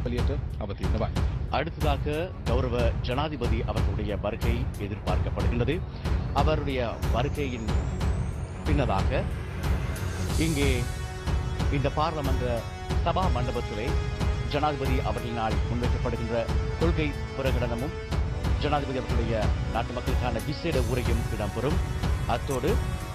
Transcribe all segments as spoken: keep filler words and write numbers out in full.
කම්පලියට අවතීර්ණ වයි. அடுத்ததாக கௌரவ ஜனாதிபதி அவர்களுடைய வருகை எதிர்பார்க்கப்படுகின்றது. அவருடைய வருகையின் பின்னதாக இங்கே இந்த பாராளுமன்ற சபா மண்டபத்திலே ஜனாதிபதி அவர்களினால் முன்வைக்கப்படுகின்ற கொள்கை பிரகடனமும் ஜனாதிபதி அவர்களுடைய நாட்டு மக்களுக்கான விசேட உரையும் இடம்பெறும். அத்தோடு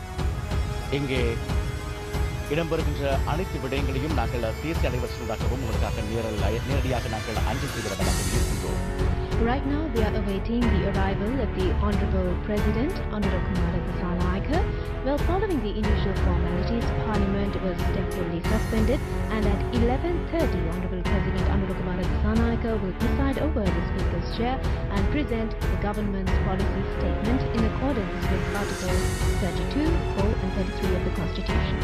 இங்கே இடம்பெறுகின்ற அனைத்து விடயங்களையும் நாங்கள் தேசிய அலைவரிசையூடாகவும் உங்களுக்காக நேரடியாக நாங்கள் அஞ்சல் செய்வதாக இருக்கின்றோம். Right now, we are awaiting the arrival of the Honourable President, Honourable Kumara Dissanayake. Well, following the initial formalities, Parliament was temporarily suspended, and at eleven thirty, Honourable President Honourable Kumara Dissanayake will preside over the Speaker's chair and present the government's policy statement in accordance with Articles thirty-two, four and thirty-three of the Constitution.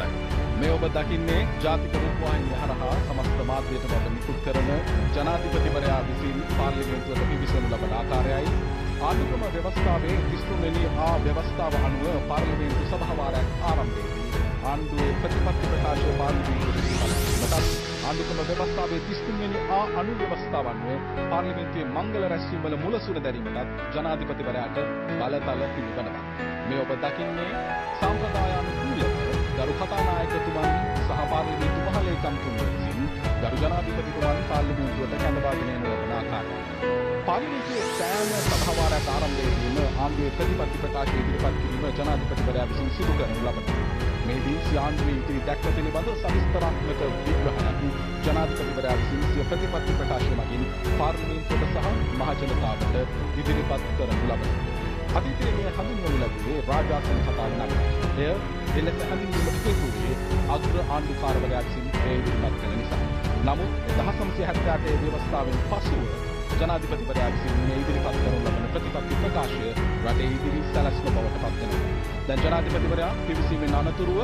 මේ ඔබ දකින්නේ ජාතික රූපවාහිනිය හරහා සමස්ත මාධ්‍යයට බව නිකුත් කරන ජනාධිපතිවරයා විසින් පාර්ලිමේන්තුවට පිවිසනු ලබන ආකාරයයි. ආණ්ඩුක්‍රම ව්‍යවස්ථාවේ තිස්තුන් වෙනි ආ ව්‍යවස්ථාව අනුව පාර්ලිමේන්තු සභාවාරයක් ආරම්භයේදී ආණ්ඩුවේ ප්‍රතිපත්ති ප්‍රකාශය පාර්ලිමේන්තුවේ ඉදිරිපත් ආණ්ඩුක්‍රම ව්‍යවස්ථාවේ තිස්තුන් වෙනි ආ අනු ව්‍යවස්ථාව අනුව පාර්ලිමේන්තුවේ මංගල රැස්වීම වල මුලසුන දැරීමටත් ජනාධිපතිවරයාට බලතල පිළිගන්නවා. මේ ඔබ දකින්නේ සම්ප්‍රදායානුකූලව ගරු කතානායකතුමන් සහ පාර්ලිමේන්තු මහලේකම්තුමන් විසින් ගරු ජනාධිපතිතුමන් පාර්ලිමේන්තුවට කැඳවාගෙන යන ලබන ආකාරය. පාර්ලිමේන්තුවේ සෑම සභාවාරයක් ආරම්භයේදීම ආණ්ඩුවේ ප්‍රතිපත්ති ප්‍රකාශය ඉදිරිපත් කිරීම ජනාධිපතිවරයා විසින් සිදු කරනු ලබනවා. මේදී ආණ්ඩුවේ ඉදිරි දැක්ම පිළිබඳ සවිස්තරාත්මක විග්‍රහයක් ජනාධිපතිවරයා විසින් සිය ප්‍රතිපත්ති ප්‍රකාශය මගින් පාර්ලිමේන්තුවට සහ මහජනතාවට ඉදිරිපත් කරනු ලබනවා. අතීතයේ මේ හඳුන්වනු ලැබුවේ රාජාසන කතාව නම් එය එලෙස හඳුන්වීමට හේතු වූයේ අග්‍ර ආණ්ඩුකාරවරයා විසින් ඒ ඉදිරිපත් කළ නිසා. නමුත් දහස් නවසිය හැත්තෑ අටේ ව්‍යවස්ථාවෙන් පසුව ජනාධිපතිවරයා විසින් මේ ඉදිරිපත් කරනු ලබන ප්‍රතිපත්ති ප්‍රකාශය රටේ ඉදිරි සැලැස්ම බවට පත් වෙනවා. දැන් ජනාධිපතිවරයා පිවිසීමෙන් අනතුරුව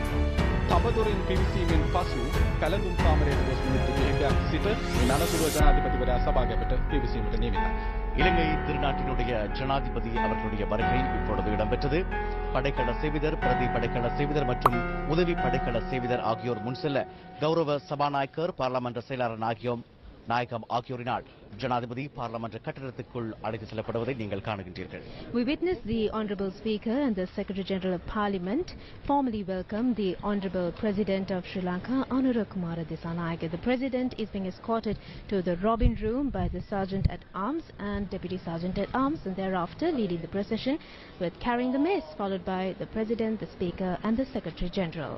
තඹදොරින් පිවිසීමෙන් පසු පැලඳුම් කාමරයට ගොස් මිනිත්තු කිහිපයක් සිට මේ අනතුරුව ජනාධිපතිවරයා සභාගමට පිවිසීමට නියමිතයි. இலங்கை திருநாட்டினுடைய ஜனாதிபதி அவர்களுடைய வருகை இப்பொழுது இடம்பெற்றது. படைக்கல சேவிதர், பிரதி படைக்கல சேவிதர் மற்றும் உதவி படைக்கல சேவிதர் ஆகியோர் முன் செல்ல கௌரவ சபாநாயகர், பாராளுமன்ற செயலாளர் ஆகியோர் நாயகம் ஆகியோரினால் ஜனாதிபதி பாராளுமன்ற கட்டடத்துக்குள் அழைத்து செல்லப்படுவதை நீங்கள் காணுகின்றீர்கள். We witnessed the Honourable Speaker and the Secretary General of Parliament formally welcome the Honourable President of Sri Lanka, Honourable Kumara Dissanayake. The President is being escorted to the Robin Room by the Sergeant at Arms and Deputy Sergeant at Arms, and thereafter leading the procession with carrying the mace, followed by the President, the Speaker and the Secretary General.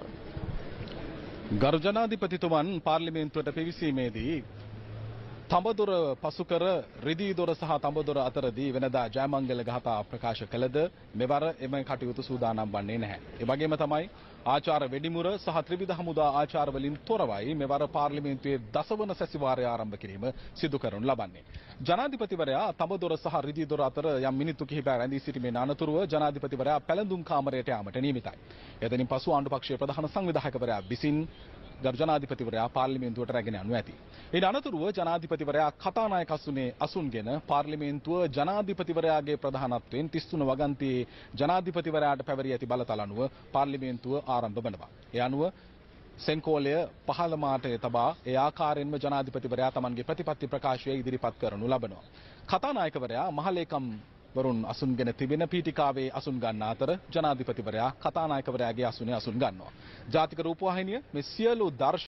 ගරු ජනාධිපතිතුමන් පාර්ලිමේන්තුවට පිවිසීමේදී තඹදොර පසුකර රිදී දොර සහ තඹදොර අතරදී වෙනදා ජයමංගල ගාථා ප්‍රකාශ කළද මෙවර එම කටයුතු සූදානම් වන්නේ නැහැ. ඒ වගේම තමයි ආචාර වෙඩිමුර සහ ත්‍රිවිධ හමුදා ආචාර වලින් තොරවයි මෙවර පාර්ලිමේන්තුවේ දසවන සැසිවාරය ආරම්භ කිරීම සිදු කරනු ලබන්නේ. ජනාධිපතිවරයා තඹදොර සහ රිදී දොර අතර යම් මිනිත්තු කිහිපයක් රැඳී සිටීමේ අනතුරුව ජනාධිපතිවරයා පැලඳුම් කාමරයට යාමට නියමිතයි. එතනින් පසු ආණ්ඩු පක්ෂයේ ප්‍රධාන සංවිධායකවරයා විසින් ගරු ජනාධිපතිවරයා පාර්ලිමේන්තුවට රැගෙන යනු ඇති. ඒ අනතුරුව ජනාධිපතිවරයා කතානායක අසුනේ අසුන්ගෙන පාර්ලිමේන්තුව ජනාධිපතිවරයාගේ ප්‍රධානත්වයෙන් තිස්තුන වගන්තියේ ජනාධිපතිවරයාට පැවරී ඇති බලතල අනුව පාර්ලිමේන්තුව ආරම්භ වෙනවා. ඒ අනුව සෙන්කෝලය පහළ මාටේ තබා ඒ ආකාරයෙන්ම ජනාධිපතිවරයා තමන්ගේ ප්‍රතිපත්ති ප්‍රකාශය ඉදිරිපත් කරනු ලබනවා. කතානායකවරයා මහලේකම් වරුන් අසුන්ගෙන තිබෙන පීඨිකාවේ අසුන් ගන්න අතර ජනාධිපතිවරයා කතානායකවරයාගේ අසුනේ අසුන් ගන්නවා. ජාතික රූපවාහිනිය මේ සියලු දර්ශන